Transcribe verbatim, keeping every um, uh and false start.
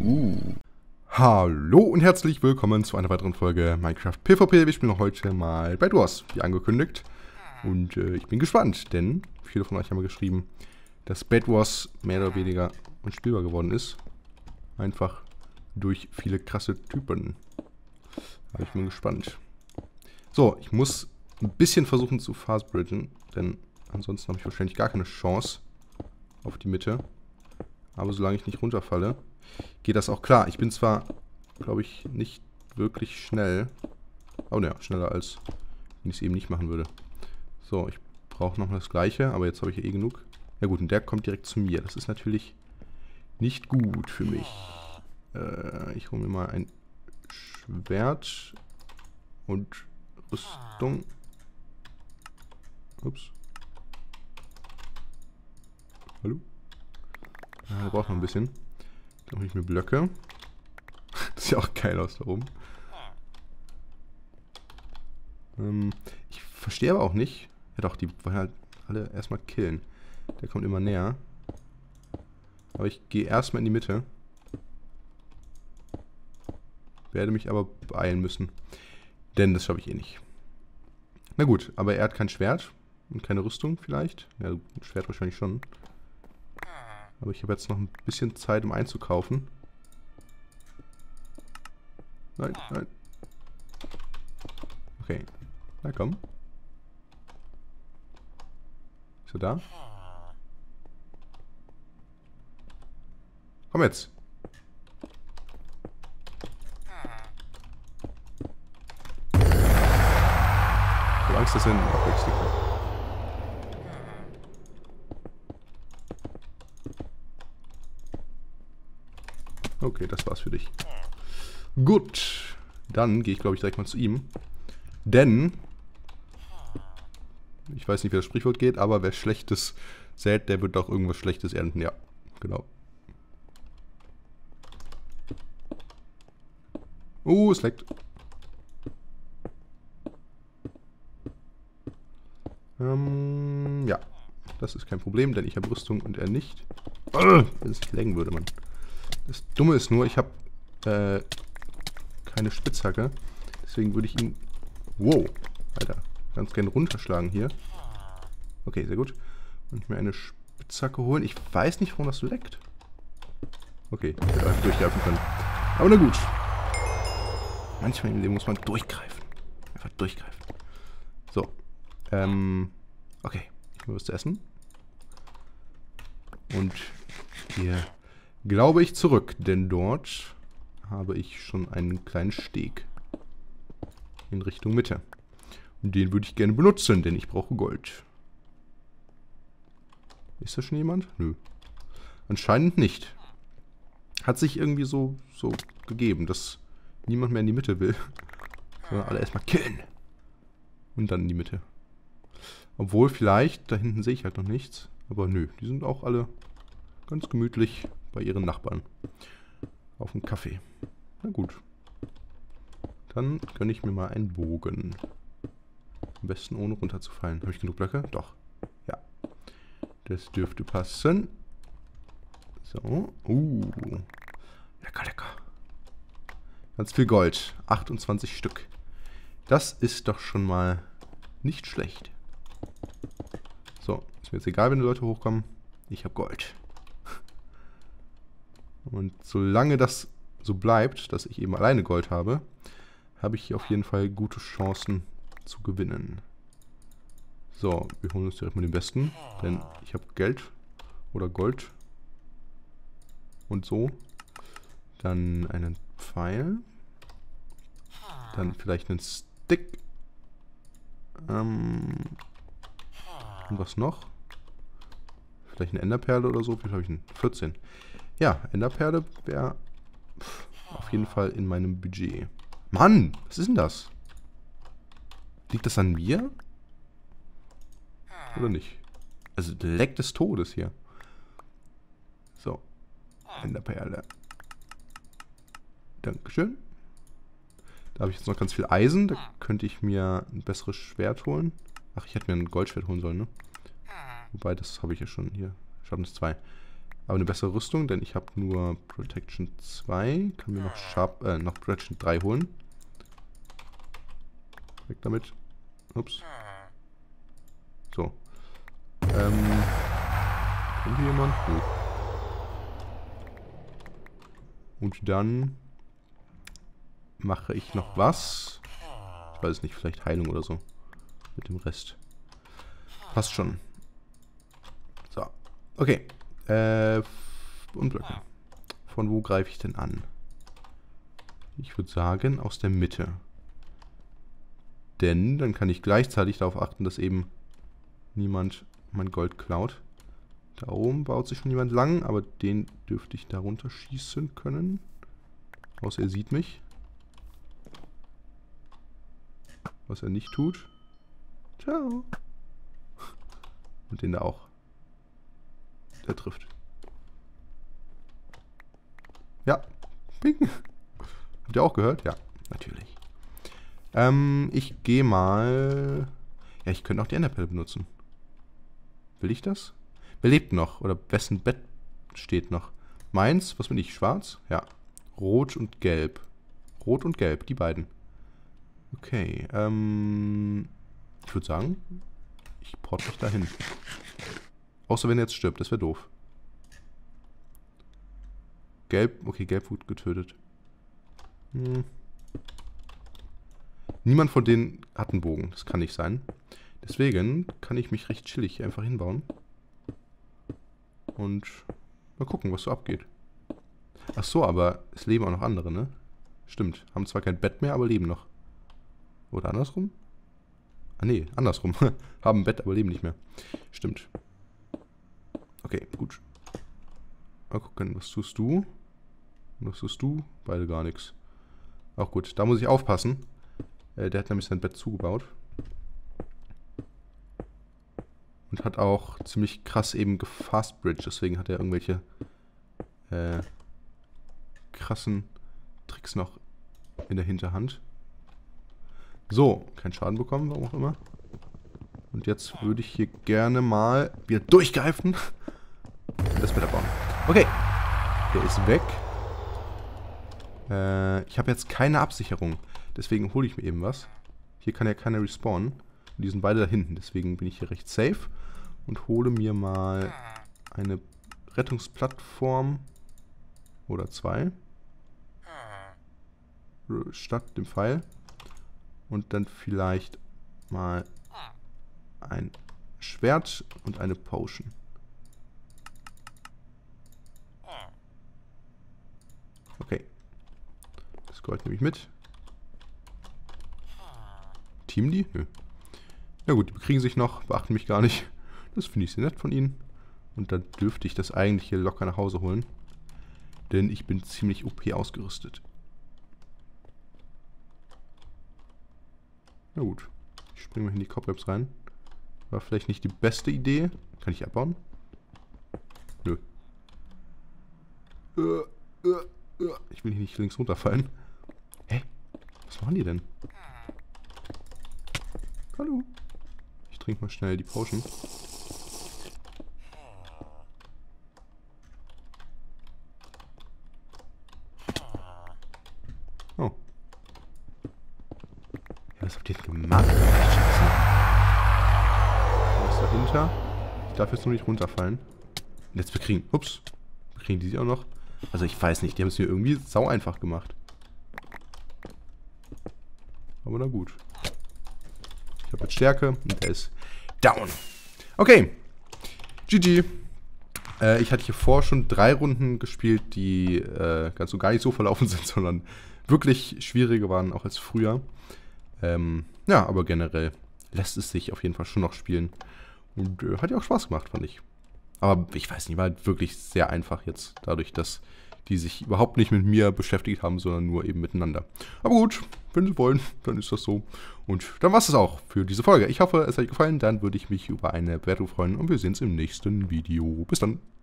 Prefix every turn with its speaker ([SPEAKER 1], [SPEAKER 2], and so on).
[SPEAKER 1] Uh. Hallo und herzlich willkommen zu einer weiteren Folge Minecraft PvP. Wir spielen heute mal Bed Wars, wie angekündigt. Und äh, ich bin gespannt, denn viele von euch haben geschrieben, dass Bed Wars mehr oder weniger unspielbar geworden ist. Einfach durch viele krasse Typen. Aber ich bin gespannt. So, ich muss ein bisschen versuchen zu fastbridgen, denn ansonsten habe ich wahrscheinlich gar keine Chance auf die Mitte. Aber solange ich nicht runterfalle, geht das auch klar. Ich bin zwar, glaube ich, nicht wirklich schnell. Oh ne, schneller als wenn ich es eben nicht machen würde. So, ich brauche nochmal das gleiche, aber jetzt habe ich ja eh genug. Ja gut, und der kommt direkt zu mir. Das ist natürlich nicht gut für mich. Äh, ich hole mir mal ein Schwert und Rüstung. Ups. Hallo? Ah, der braucht noch ein bisschen. Dann hole ich mir Blöcke. Das sieht ja auch geil aus da oben. Ähm, ich verstehe aber auch nicht. Ja doch, die wollen halt alle erstmal killen. Der kommt immer näher. Aber ich gehe erstmal in die Mitte. Werde mich aber beeilen müssen. Denn das schaffe ich eh nicht. Na gut, aber er hat kein Schwert. Und keine Rüstung vielleicht. Ja, ein Schwert wahrscheinlich schon. Aber ich habe jetzt noch ein bisschen Zeit, um einzukaufen. Nein, nein. Okay. Na komm. Ist er da? Komm jetzt. Ich habe Angst, dass er einen Abwechslung hat. Okay, das war's für dich. Gut. Dann gehe ich, glaube ich, direkt mal zu ihm. Denn ich weiß nicht, wie das Sprichwort geht, aber wer Schlechtes sät, der wird auch irgendwas Schlechtes ernten. Ja, genau. Uh, es leckt. Ähm, ja. Das ist kein Problem, denn ich habe Rüstung und er nicht. Wenn es nicht laggen würde, man. Das Dumme ist nur, ich habe äh, keine Spitzhacke. Deswegen würde ich ihn... Wow, Alter. Ganz gerne runterschlagen hier. Okay, sehr gut. Und mir eine Spitzhacke holen. Ich weiß nicht, warum das so leckt. Okay, ich hätte einfach durchgreifen können. Aber na gut. Manchmal im Leben muss man durchgreifen. Einfach durchgreifen. So. Ähm, okay. Ich muss was zu essen. Und hier... glaube ich zurück, denn dort habe ich schon einen kleinen Steg in Richtung Mitte. Und den würde ich gerne benutzen, denn ich brauche Gold. Ist da schon jemand? Nö. Anscheinend nicht. Hat sich irgendwie so, so gegeben, dass niemand mehr in die Mitte will. Sondern alle erstmal killen. Und dann in die Mitte. Obwohl vielleicht, da hinten sehe ich halt noch nichts. Aber nö, die sind auch alle ganz gemütlich bei ihren Nachbarn. Auf dem Kaffee. Na gut. Dann gönne ich mir mal einen Bogen. Am besten ohne runterzufallen. Habe ich genug Blöcke? Doch. Ja. Das dürfte passen. So. Uh. Lecker, lecker. Ganz viel Gold. achtundzwanzig Stück. Das ist doch schon mal nicht schlecht. So. Ist mir jetzt egal, wenn die Leute hochkommen. Ich habe Gold. Und solange das so bleibt, dass ich eben alleine Gold habe, habe ich hier auf jeden Fall gute Chancen zu gewinnen. So, wir holen uns direkt mal den besten, denn ich habe Geld oder Gold. Und so. Dann einen Pfeil. Dann vielleicht einen Stick. Ähm, und was noch? Vielleicht eine Enderperle oder so. Wie viel habe ich denn? vierzehn. Ja, Enderperle wäre auf jeden Fall in meinem Budget. Mann, was ist denn das? Liegt das an mir? Oder nicht? Also, Leck des Todes hier. So. Enderperle. Dankeschön. Da habe ich jetzt noch ganz viel Eisen. Da könnte ich mir ein besseres Schwert holen. Ach, ich hätte mir ein Goldschwert holen sollen, ne? Wobei, das habe ich ja schon hier. Schatten ist zwei. Aber eine bessere Rüstung, denn ich habe nur Protection zwei. Kann mir noch Sharp, äh, noch Protection drei holen. Weg damit. Ups. So. Ähm. Kommt hier jemand? Nö. Und dann mache ich noch was. Ich weiß es nicht, vielleicht Heilung oder so. Mit dem Rest. Passt schon. So. Okay. Äh. Unblöcke. Von wo greife ich denn an? Ich würde sagen, aus der Mitte. Denn dann kann ich gleichzeitig darauf achten, dass eben niemand mein Gold klaut. Da oben baut sich schon jemand lang, aber den dürfte ich darunter schießen können. Außer er sieht mich. Was er nicht tut. Ciao. Und den da auch. Der trifft. Ja. Ping. Habt ihr auch gehört? Ja, natürlich. Ähm, ich gehe mal... Ja, ich könnte auch die Enderpelle benutzen. Will ich das? Wer lebt noch? Oder wessen Bett steht noch? Meins? Was bin ich? Schwarz? Ja. Rot und Gelb. Rot und Gelb, die beiden. Okay, ähm... ich würde sagen, ich port mich dahin. Außer wenn er jetzt stirbt, das wäre doof. Gelb, okay, Gelb wurde getötet. Hm. Niemand von denen hat einen Bogen, das kann nicht sein. Deswegen kann ich mich recht chillig einfach hinbauen. Und mal gucken, was so abgeht. Ach so, aber es leben auch noch andere, ne? Stimmt, haben zwar kein Bett mehr, aber leben noch. Oder andersrum? Ah ne, andersrum. Haben ein Bett, aber leben nicht mehr. Stimmt. Okay, gut. Mal gucken, was tust du? Was tust du? Beide gar nichts. Auch gut, da muss ich aufpassen. Äh, der hat nämlich sein Bett zugebaut. Und hat auch ziemlich krass eben gefastbridge. Deswegen hat er irgendwelche äh, krassen Tricks noch in der Hinterhand. So, keinen Schaden bekommen, warum auch immer. Und jetzt würde ich hier gerne mal wieder durchgreifen. Und das Bett abbauen. Okay. Der ist weg. Äh, ich habe jetzt keine Absicherung. Deswegen hole ich mir eben was. Hier kann ja keiner respawnen. Und die sind beide da hinten. Deswegen bin ich hier recht safe. Und hole mir mal eine Rettungsplattform. Oder zwei. Statt dem Pfeil. Und dann vielleicht mal ein Schwert und eine Potion. Okay. Das Gold nehme ich mit. Teamen die? Nö. Na gut, die bekriegen sich noch, beachten mich gar nicht. Das finde ich sehr nett von ihnen. Und dann dürfte ich das eigentlich hier locker nach Hause holen. Denn ich bin ziemlich O P ausgerüstet. Na gut. Ich springe mal in die Cobwebs rein. War vielleicht nicht die beste Idee. Kann ich abbauen? Nö. Ich will hier nicht links runterfallen. Hä? Was machen die denn? Hallo. Ich trinke mal schnell die Potion. Oh. Ja, was habt ihr denn gemacht? Was ist dahinter? Ich darf jetzt nur nicht runterfallen. Und jetzt bekriegen. Ups. Bekriegen die sie auch noch? Also ich weiß nicht, die haben es mir irgendwie sau einfach gemacht. Aber na gut. Ich habe jetzt Stärke und der ist down. Okay. G G. Äh, ich hatte hier vor schon drei Runden gespielt, die äh, ganz so gar nicht so verlaufen sind, sondern wirklich schwieriger waren, auch als früher. Ähm, ja, aber generell lässt es sich auf jeden Fall schon noch spielen. Und äh, hat ja auch Spaß gemacht, fand ich. Aber ich weiß nicht, war halt wirklich sehr einfach jetzt, dadurch, dass die sich überhaupt nicht mit mir beschäftigt haben, sondern nur eben miteinander. Aber gut, wenn sie wollen, dann ist das so. Und dann war es das auch für diese Folge. Ich hoffe, es hat euch gefallen. Dann würde ich mich über eine Bewertung freuen und wir sehen uns im nächsten Video. Bis dann.